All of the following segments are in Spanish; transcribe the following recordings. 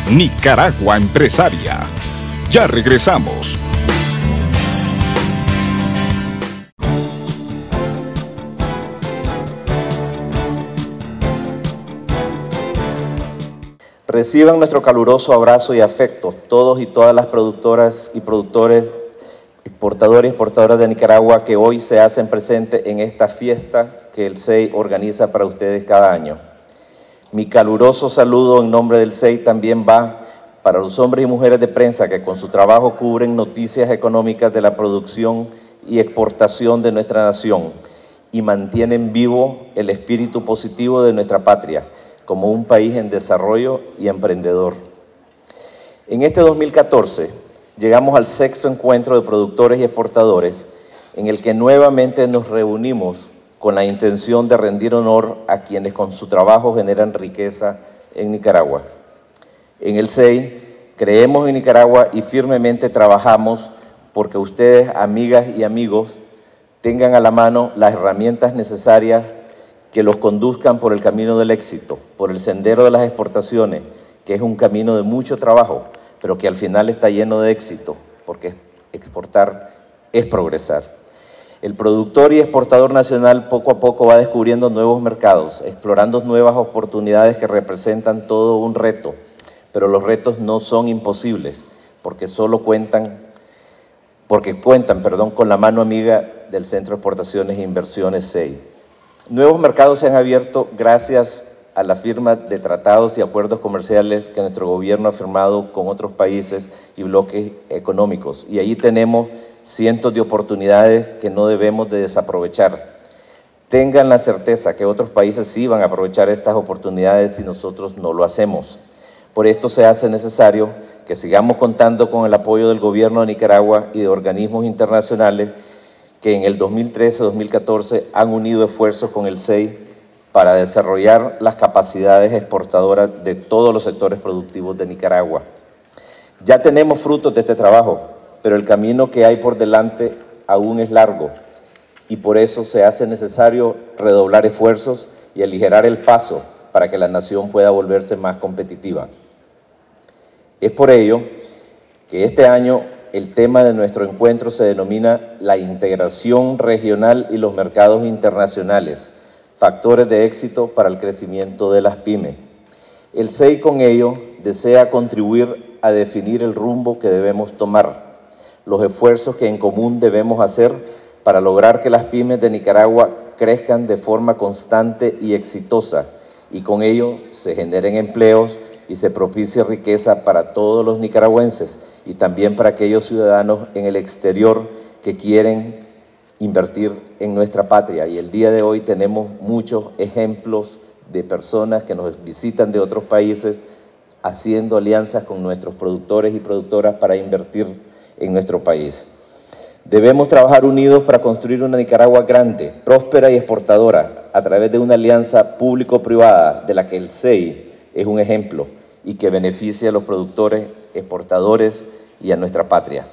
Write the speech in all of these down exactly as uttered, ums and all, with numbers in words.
Nicaragua Empresaria. Ya regresamos. Reciban nuestro caluroso abrazo y afecto todos y todas las productoras y productores, exportadores y exportadoras de Nicaragua que hoy se hacen presentes en esta fiesta que el S E I organiza para ustedes cada año. Mi caluroso saludo en nombre del S E I también va para los hombres y mujeres de prensa que con su trabajo cubren noticias económicas de la producción y exportación de nuestra nación y mantienen vivo el espíritu positivo de nuestra patria como un país en desarrollo y emprendedor. En este dos mil catorce llegamos al sexto encuentro de productores y exportadores en el que nuevamente nos reunimos con la intención de rendir honor a quienes con su trabajo generan riqueza en Nicaragua. En el S E I creemos en Nicaragua y firmemente trabajamos porque ustedes, amigas y amigos, tengan a la mano las herramientas necesarias que los conduzcan por el camino del éxito, por el sendero de las exportaciones, que es un camino de mucho trabajo, pero que al final está lleno de éxito, porque exportar es progresar. El productor y exportador nacional poco a poco va descubriendo nuevos mercados, explorando nuevas oportunidades que representan todo un reto, pero los retos no son imposibles, porque solo cuentan, porque cuentan, perdón, con la mano amiga del Centro de Exportaciones e Inversiones S E I. Nuevos mercados se han abierto gracias a la firma de tratados y acuerdos comerciales que nuestro gobierno ha firmado con otros países y bloques económicos. Y ahí tenemos cientos de oportunidades que no debemos de desaprovechar. Tengan la certeza que otros países sí van a aprovechar estas oportunidades si nosotros no lo hacemos. Por esto se hace necesario que sigamos contando con el apoyo del gobierno de Nicaragua y de organismos internacionales que en el dos mil trece dos mil catorce han unido esfuerzos con el S E I para desarrollar las capacidades exportadoras de todos los sectores productivos de Nicaragua. Ya tenemos frutos de este trabajo, pero el camino que hay por delante aún es largo y por eso se hace necesario redoblar esfuerzos y aligerar el paso para que la nación pueda volverse más competitiva. Es por ello que este año el tema de nuestro encuentro se denomina la integración regional y los mercados internacionales, factores de éxito para el crecimiento de las pymes. El S E I con ello desea contribuir a definir el rumbo que debemos tomar, los esfuerzos que en común debemos hacer para lograr que las pymes de Nicaragua crezcan de forma constante y exitosa y con ello se generen empleos y se propicie riqueza para todos los nicaragüenses y también para aquellos ciudadanos en el exterior que quieren invertir en nuestra patria. Y el día de hoy tenemos muchos ejemplos de personas que nos visitan de otros países haciendo alianzas con nuestros productores y productoras para invertir en nuestro país. Debemos trabajar unidos para construir una Nicaragua grande, próspera y exportadora a través de una alianza público-privada de la que el S E I es un ejemplo y que beneficie a los productores, exportadores y a nuestra patria.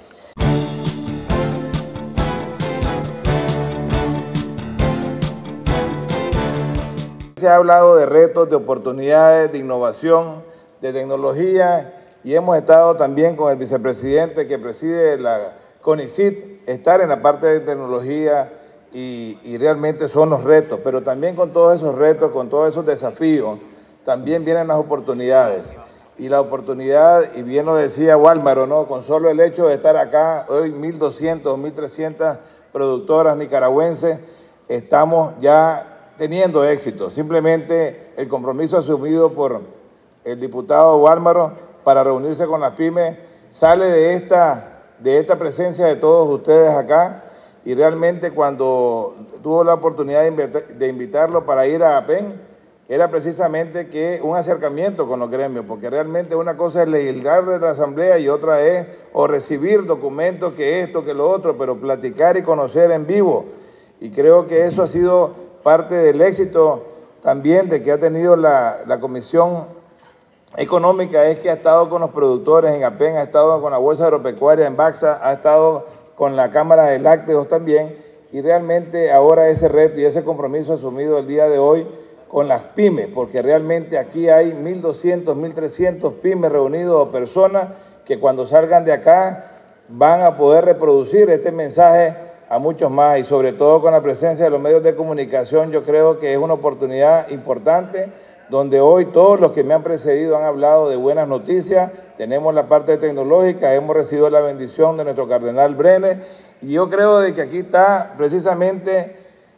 Se ha hablado de retos, de oportunidades, de innovación, de tecnología y hemos estado también con el vicepresidente que preside la CONICYT, estar en la parte de tecnología y, y realmente son los retos, pero también con todos esos retos, con todos esos desafíos, también vienen las oportunidades. Y la oportunidad, y bien lo decía Wálmaro, ¿no? Con solo el hecho de estar acá, hoy mil doscientas, mil trescientas productoras nicaragüenses, estamos ya teniendo éxito. Simplemente el compromiso asumido por el diputado Wálmaro para reunirse con las pymes sale de esta, de esta presencia de todos ustedes acá y realmente cuando tuvo la oportunidad de, invitar, de invitarlo para ir a APEN, era precisamente que un acercamiento con los gremios, porque realmente una cosa es legislar de la Asamblea y otra es o recibir documentos que esto, que lo otro, pero platicar y conocer en vivo. Y creo que eso ha sido parte del éxito también de que ha tenido la, la Comisión Económica, es que ha estado con los productores en APEN, ha estado con la Bolsa Agropecuaria en Baxa, ha estado con la Cámara de Lácteos también, y realmente ahora ese reto y ese compromiso asumido el día de hoy con las pymes, porque realmente aquí hay mil doscientos, mil trescientos pymes reunidos o personas que cuando salgan de acá van a poder reproducir este mensaje a muchos más, y sobre todo con la presencia de los medios de comunicación. Yo creo que es una oportunidad importante donde hoy todos los que me han precedido han hablado de buenas noticias. Tenemos la parte tecnológica, hemos recibido la bendición de nuestro cardenal Brenes, y yo creo de que aquí está precisamente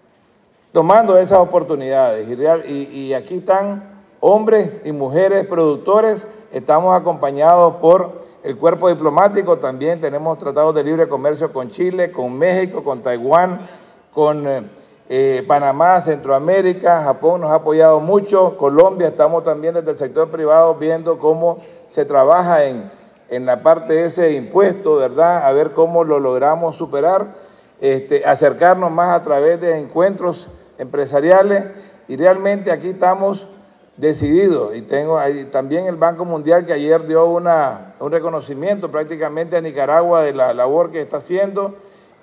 tomando esas oportunidades, y, real, y, y aquí están hombres y mujeres productores. Estamos acompañados por el cuerpo diplomático, también tenemos tratados de libre comercio con Chile, con México, con Taiwán, con eh, Panamá, Centroamérica. Japón nos ha apoyado mucho, Colombia. Estamos también desde el sector privado viendo cómo se trabaja en, en la parte de ese impuesto, ¿verdad? A ver cómo lo logramos superar, este, acercarnos más a través de encuentros empresariales, y realmente aquí estamos decidido. Y tengo ahí también el Banco Mundial, que ayer dio una, un reconocimiento prácticamente a Nicaragua de la labor que está haciendo,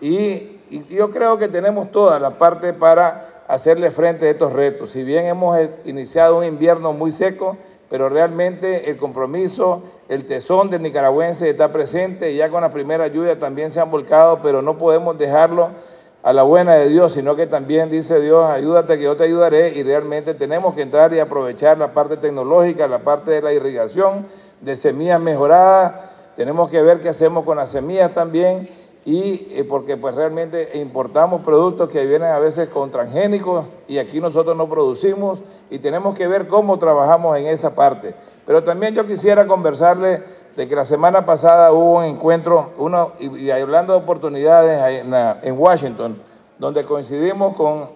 y, y yo creo que tenemos toda la parte para hacerle frente a estos retos. Si bien hemos iniciado un invierno muy seco, pero realmente el compromiso, el tesón del nicaragüense está presente, y ya con la primera lluvia también se han volcado, pero no podemos dejarlo a la buena de Dios, sino que también dice Dios, ayúdate que yo te ayudaré, y realmente tenemos que entrar y aprovechar la parte tecnológica, la parte de la irrigación, de semillas mejoradas. Tenemos que ver qué hacemos con las semillas también, y eh, porque pues realmente importamos productos que vienen a veces con transgénicos, y aquí nosotros no producimos, y tenemos que ver cómo trabajamos en esa parte. Pero también yo quisiera conversarle de que la semana pasada hubo un encuentro, uno, y, y hablando de oportunidades en, la, en Washington, donde coincidimos con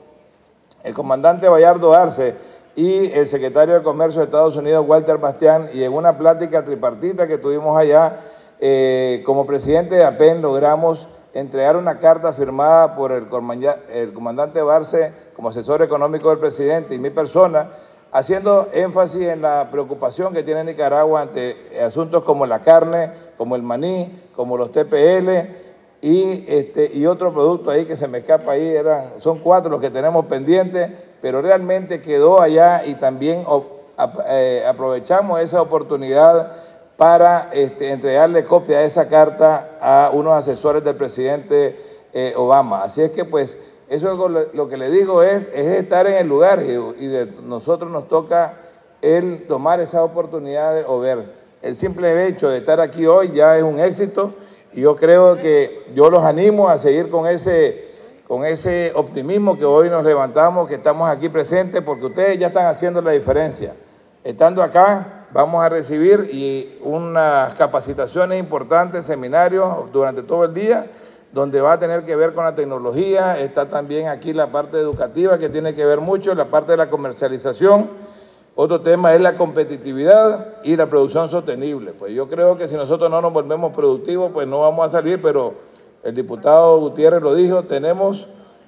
el comandante Bayardo Arce y el secretario de Comercio de Estados Unidos, Walter Bastián, y en una plática tripartita que tuvimos allá, eh, como presidente de A P E N logramos entregar una carta firmada por el, el comandante Barce como asesor económico del presidente y mi persona, haciendo énfasis en la preocupación que tiene Nicaragua ante asuntos como la carne, como el maní, como los T P L y, este, y otro producto ahí que se me escapa ahí, eran, son cuatro los que tenemos pendientes, pero realmente quedó allá, y también eh, aprovechamos esa oportunidad para este, entregarle copia de esa carta a unos asesores del presidente eh, Obama. Así es que pues eso es lo que le digo, es, es estar en el lugar, y, y de nosotros nos toca el tomar esa oportunidad de, o ver. El simple hecho de estar aquí hoy ya es un éxito, y yo creo que yo los animo a seguir con ese, con ese optimismo que hoy nos levantamos, que estamos aquí presentes, porque ustedes ya están haciendo la diferencia. Estando acá vamos a recibir y unas capacitaciones importantes, seminarios durante todo el día, donde va a tener que ver con la tecnología. Está también aquí la parte educativa, que tiene que ver mucho, la parte de la comercialización. Otro tema es la competitividad y la producción sostenible. Pues yo creo que si nosotros no nos volvemos productivos, pues no vamos a salir, pero el diputado Gutiérrez lo dijo, tenemos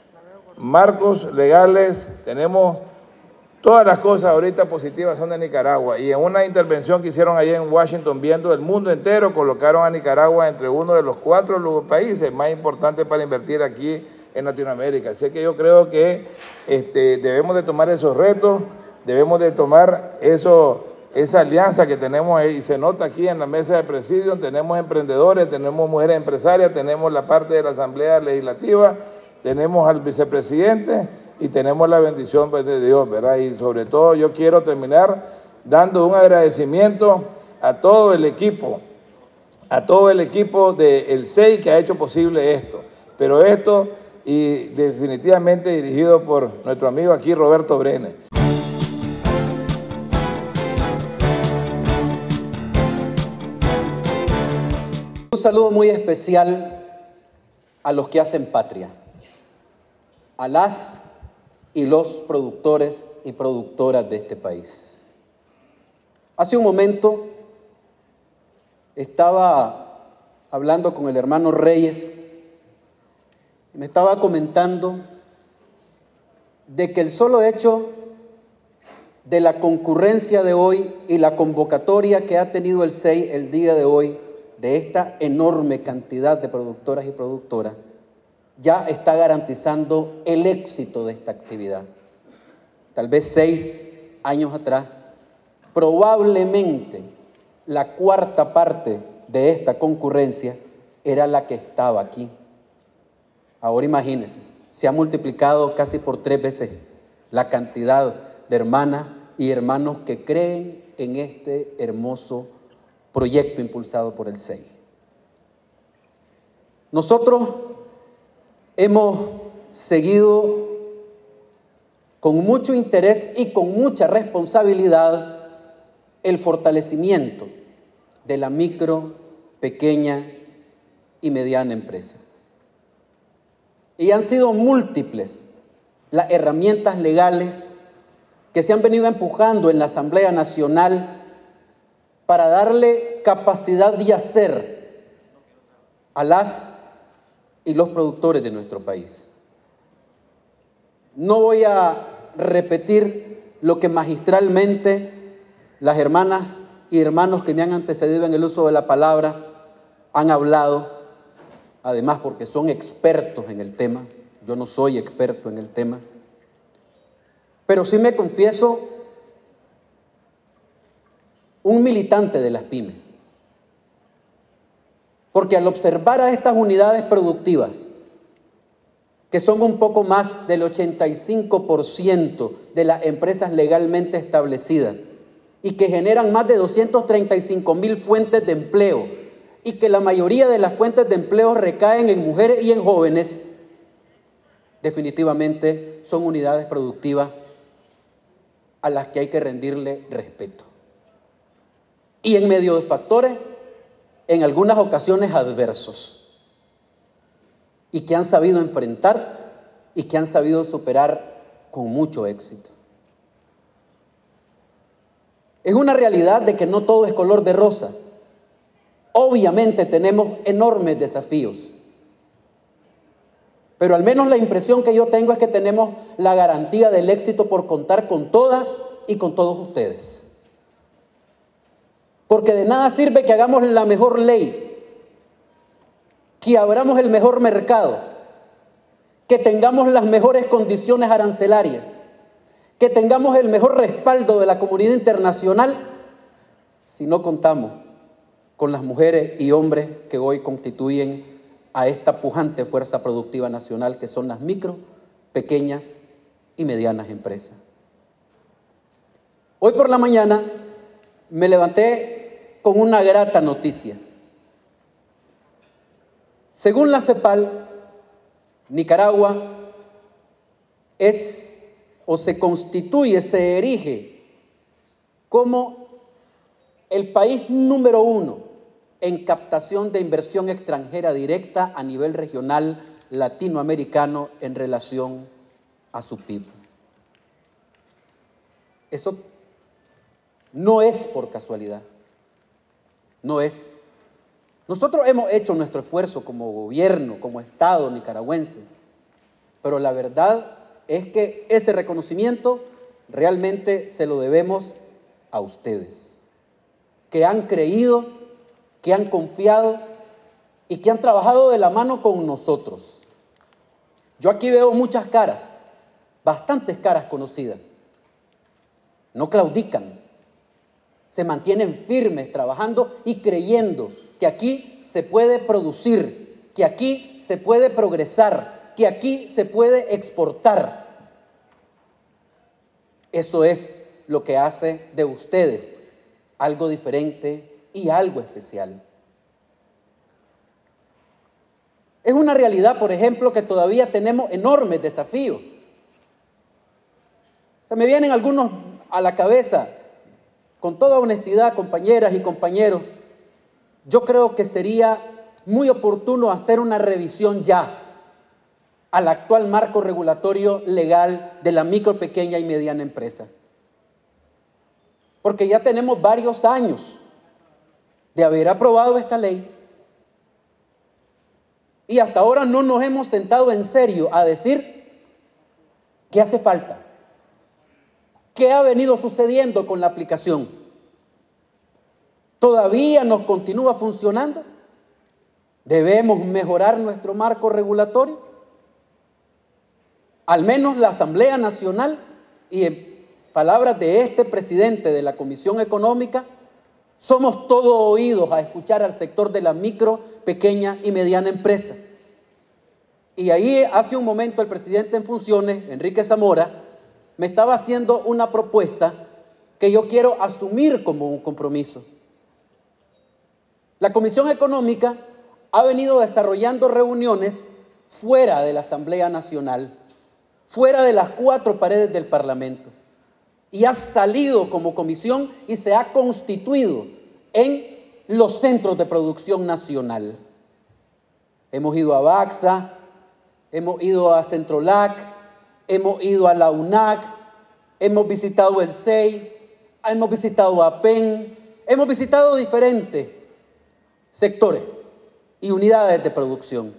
marcos legales, tenemos todas las cosas ahorita positivas son de Nicaragua, y en una intervención que hicieron allá en Washington, viendo el mundo entero, colocaron a Nicaragua entre uno de los cuatro países más importantes para invertir aquí en Latinoamérica. Así que yo creo que este, debemos de tomar esos retos, debemos de tomar eso, esa alianza que tenemos ahí, y se nota aquí en la mesa de presidium, tenemos emprendedores, tenemos mujeres empresarias, tenemos la parte de la Asamblea Legislativa, tenemos al vicepresidente, y tenemos la bendición pues, de Dios, ¿verdad? Y sobre todo yo quiero terminar dando un agradecimiento a todo el equipo, a todo el equipo del C E I que ha hecho posible esto. Pero esto, y definitivamente dirigido por nuestro amigo aquí, Roberto Brenes. Un saludo muy especial a los que hacen patria, a las y los productores y productoras de este país. Hace un momento estaba hablando con el hermano Reyes, me estaba comentando de que el solo hecho de la concurrencia de hoy y la convocatoria que ha tenido el C E I el día de hoy, de esta enorme cantidad de productoras y productoras, ya está garantizando el éxito de esta actividad. tal vez seis años atrás, probablemente la cuarta parte de esta concurrencia era la que estaba aquí. Ahora imagínense, se ha multiplicado casi por tres veces la cantidad de hermanas y hermanos que creen en este hermoso proyecto impulsado por el S E I. Nosotros hemos seguido con mucho interés y con mucha responsabilidad el fortalecimiento de la micro, pequeña y mediana empresa. Y han sido múltiples las herramientas legales que se han venido empujando en la Asamblea Nacional para darle capacidad de hacer a las y los productores de nuestro país. No voy a repetir lo que magistralmente las hermanas y hermanos que me han antecedido en el uso de la palabra han hablado, además porque son expertos en el tema. Yo no soy experto en el tema, pero sí me confieso un militante de las pymes, porque al observar a estas unidades productivas, que son un poco más del ochenta y cinco por ciento de las empresas legalmente establecidas y que generan más de doscientos treinta y cinco mil fuentes de empleo y que la mayoría de las fuentes de empleo recaen en mujeres y en jóvenes, definitivamente son unidades productivas a las que hay que rendirle respeto. Y en medio de factores, en algunas ocasiones adversos, y que han sabido enfrentar y que han sabido superar con mucho éxito. Es una realidad de que no todo es color de rosa. Obviamente tenemos enormes desafíos, pero al menos la impresión que yo tengo es que tenemos la garantía del éxito por contar con todas y con todos ustedes. Porque de nada sirve que hagamos la mejor ley, que abramos el mejor mercado, que tengamos las mejores condiciones arancelarias, que tengamos el mejor respaldo de la comunidad internacional, si no contamos con las mujeres y hombres que hoy constituyen a esta pujante fuerza productiva nacional, que son las micro, pequeñas y medianas empresas. Hoy por la mañana me levanté con una grata noticia. Según la CEPAL, Nicaragua es o se constituye, se erige como el país número uno en captación de inversión extranjera directa a nivel regional latinoamericano en relación a su P I B. Eso no es por casualidad, no es. Nosotros hemos hecho nuestro esfuerzo como gobierno, como Estado nicaragüense, pero la verdad es que ese reconocimiento realmente se lo debemos a ustedes, que han creído, que han confiado y que han trabajado de la mano con nosotros. Yo aquí veo muchas caras, bastantes caras conocidas. No claudican, se mantienen firmes trabajando y creyendo que aquí se puede producir, que aquí se puede progresar, que aquí se puede exportar. Eso es lo que hace de ustedes algo diferente y algo especial. Es una realidad, por ejemplo, que todavía tenemos enormes desafíos. Se me vienen algunos a la cabeza. Con toda honestidad, compañeras y compañeros, yo creo que sería muy oportuno hacer una revisión ya al actual marco regulatorio legal de la micro, pequeña y mediana empresa. Porque ya tenemos varios años de haber aprobado esta ley y hasta ahora no nos hemos sentado en serio a decir qué hace falta, qué ha venido sucediendo con la aplicación. ¿Todavía nos continúa funcionando? ¿Debemos mejorar nuestro marco regulatorio? Al menos la Asamblea Nacional y en palabras de este presidente de la Comisión Económica, somos todos oídos a escuchar al sector de la micro, pequeña y mediana empresa. Y ahí hace un momento el presidente en funciones, Enrique Zamora, me estaba haciendo una propuesta que yo quiero asumir como un compromiso. La Comisión Económica ha venido desarrollando reuniones fuera de la Asamblea Nacional, fuera de las cuatro paredes del Parlamento, y ha salido como comisión y se ha constituido en los centros de producción nacional. Hemos ido a Baxa, hemos ido a Centrolac, hemos ido a la U N A C, hemos visitado el C E I, hemos visitado a P E N, hemos visitado diferentes sectores y unidades de producción.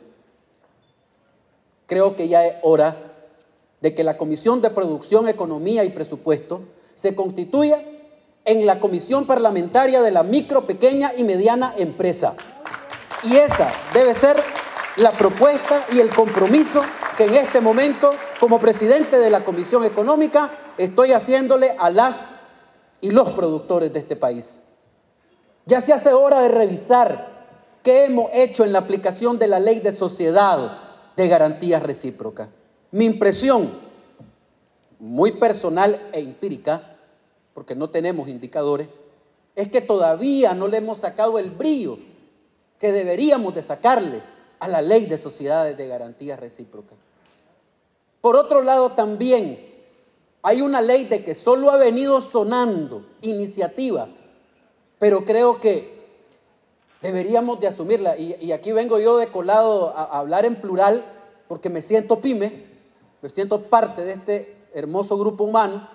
Creo que ya es hora de que la Comisión de Producción, Economía y Presupuesto se constituya en la Comisión Parlamentaria de la Micro, Pequeña y Mediana Empresa. Y esa debe ser la propuesta y el compromiso que en este momento, como presidente de la Comisión Económica, estoy haciéndole a las y los productores de este país. Ya se hace hora de revisar qué hemos hecho en la aplicación de la Ley de Sociedad de Garantías Recíprocas. Mi impresión, muy personal e empírica, porque no tenemos indicadores, es que todavía no le hemos sacado el brillo que deberíamos de sacarle a la Ley de Sociedades de Garantías Recíprocas. Por otro lado, también hay una ley de que solo ha venido sonando iniciativa, pero creo que deberíamos de asumirla. Y, y aquí vengo yo de colado a, a hablar en plural, porque me siento pyme, me siento parte de este hermoso grupo humano.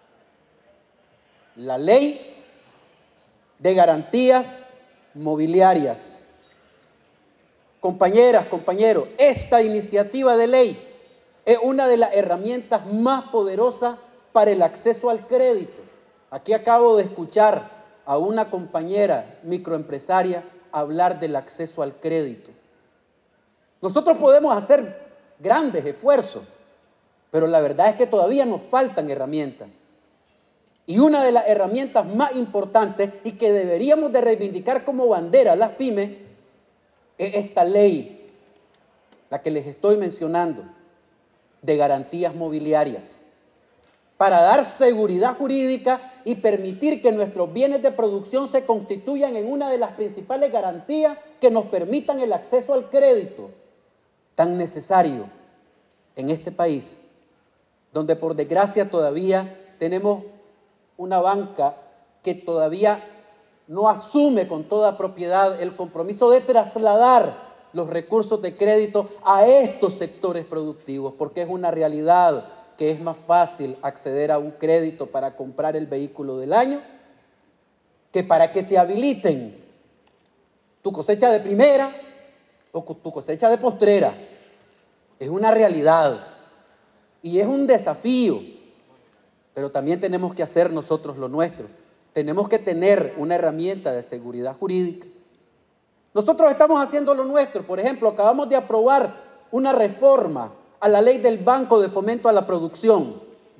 La Ley de Garantías Mobiliarias. Compañeras, compañeros, esta iniciativa de ley es una de las herramientas más poderosas para el acceso al crédito. Aquí acabo de escuchar a una compañera microempresaria hablar del acceso al crédito. Nosotros podemos hacer grandes esfuerzos, pero la verdad es que todavía nos faltan herramientas. Y una de las herramientas más importantes y que deberíamos de reivindicar como bandera las pymes es esta ley, la que les estoy mencionando, de garantías mobiliarias, para dar seguridad jurídica y permitir que nuestros bienes de producción se constituyan en una de las principales garantías que nos permitan el acceso al crédito tan necesario en este país, donde por desgracia todavía tenemos una banca que todavía no asume con toda propiedad el compromiso de trasladar los recursos de crédito a estos sectores productivos, porque es una realidad que es más fácil acceder a un crédito para comprar el vehículo del año que para que te habiliten tu cosecha de primera o tu cosecha de postrera. Es una realidad y es un desafío, pero también tenemos que hacer nosotros lo nuestro. Tenemos que tener una herramienta de seguridad jurídica. Nosotros estamos haciendo lo nuestro. Por ejemplo, acabamos de aprobar una reforma a la ley del Banco de Fomento a la Producción.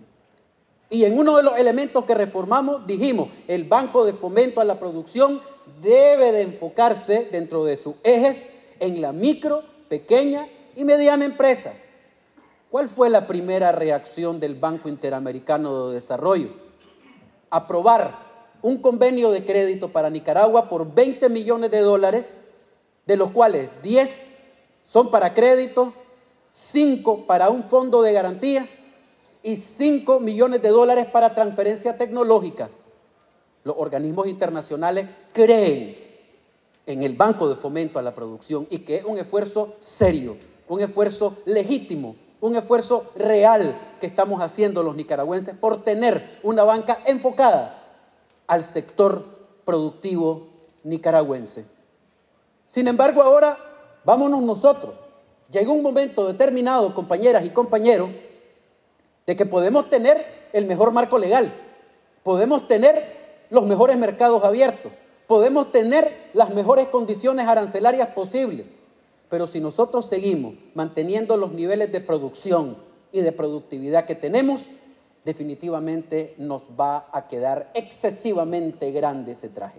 Y en uno de los elementos que reformamos dijimos, el Banco de Fomento a la Producción debe de enfocarse dentro de sus ejes en la micro, pequeña y mediana empresa. ¿Cuál fue la primera reacción del Banco Interamericano de Desarrollo? Aprobar un convenio de crédito para Nicaragua por veinte millones de dólares, de los cuales diez son para crédito, cinco para un fondo de garantía y cinco millones de dólares para transferencia tecnológica. Los organismos internacionales creen en el Banco de Fomento a la Producción y que es un esfuerzo serio, un esfuerzo legítimo, un esfuerzo real que estamos haciendo los nicaragüenses por tener una banca enfocada al sector productivo nicaragüense. Sin embargo, ahora vámonos nosotros. Llegó un momento determinado, compañeras y compañeros, de que podemos tener el mejor marco legal, podemos tener los mejores mercados abiertos, podemos tener las mejores condiciones arancelarias posibles, pero si nosotros seguimos manteniendo los niveles de producción y de productividad que tenemos, definitivamente nos va a quedar excesivamente grande ese traje.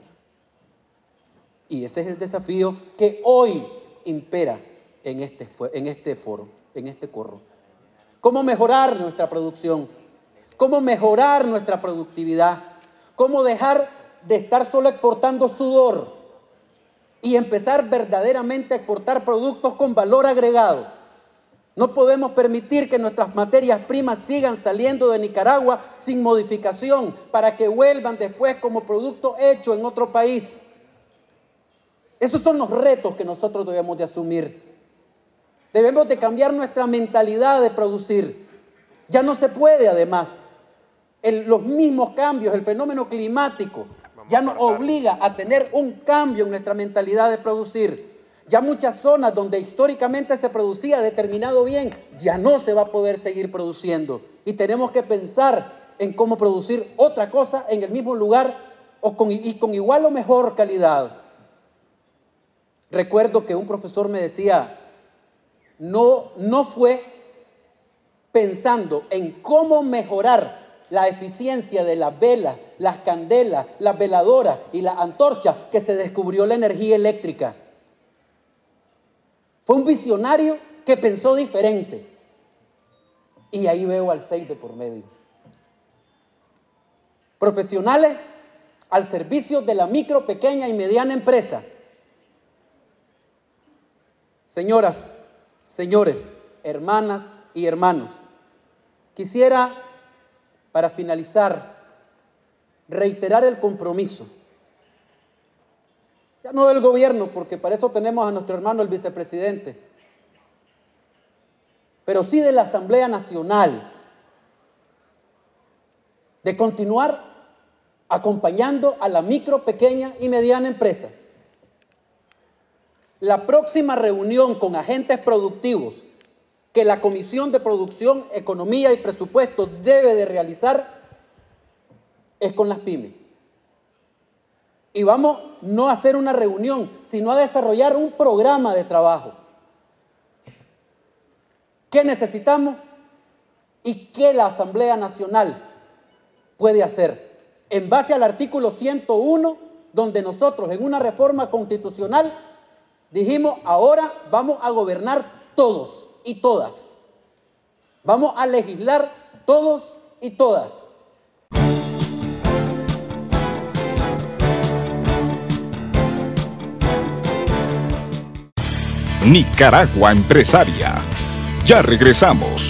Y ese es el desafío que hoy impera en este, en este foro, en este corro. ¿Cómo mejorar nuestra producción? ¿Cómo mejorar nuestra productividad? ¿Cómo dejar de estar solo exportando sudor y empezar verdaderamente a exportar productos con valor agregado? No podemos permitir que nuestras materias primas sigan saliendo de Nicaragua sin modificación para que vuelvan después como producto hecho en otro país. Esos son los retos que nosotros debemos de asumir. Debemos de cambiar nuestra mentalidad de producir. Ya no se puede, además. El, los mismos cambios, el fenómeno climático, ya nos obliga a tener un cambio en nuestra mentalidad de producir. Ya muchas zonas donde históricamente se producía determinado bien, ya no se va a poder seguir produciendo. Y tenemos que pensar en cómo producir otra cosa en el mismo lugar o con, y con igual o mejor calidad. Recuerdo que un profesor me decía, no, no fue pensando en cómo mejorar la eficiencia de las velas, las candelas, las veladoras y las antorchas que se descubrió la energía eléctrica. Fue un visionario que pensó diferente. Y ahí veo al S E I de por medio. Profesionales al servicio de la micro, pequeña y mediana empresa. Señoras, señores, hermanas y hermanos, quisiera, para finalizar, reiterar el compromiso. Ya no del gobierno, porque para eso tenemos a nuestro hermano el vicepresidente, pero sí de la Asamblea Nacional, de continuar acompañando a la micro, pequeña y mediana empresa. La próxima reunión con agentes productivos que la Comisión de Producción, Economía y Presupuesto debe de realizar es con las pymes. Y vamos no a hacer una reunión, sino a desarrollar un programa de trabajo. ¿Qué necesitamos? ¿Y qué la Asamblea Nacional puede hacer? En base al artículo ciento uno, donde nosotros en una reforma constitucional dijimos, ahora vamos a gobernar todos y todas. Vamos a legislar todos y todas. Nicaragua Empresaria. Ya regresamos.